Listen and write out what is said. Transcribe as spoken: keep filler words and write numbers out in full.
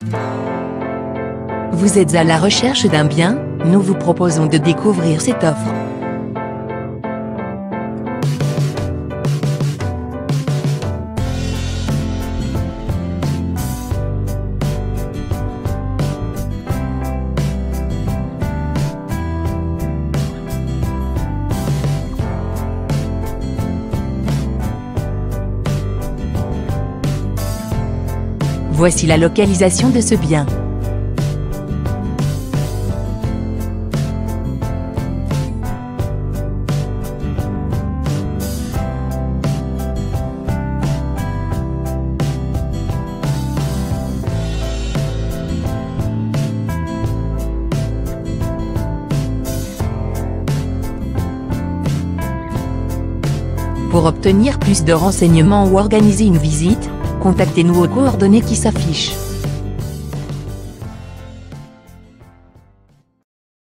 Vous êtes à la recherche d'un bien? Nous vous proposons de découvrir cette offre. Voici la localisation de ce bien. Pour obtenir plus de renseignements ou organiser une visite, contactez-nous aux coordonnées qui s'affichent.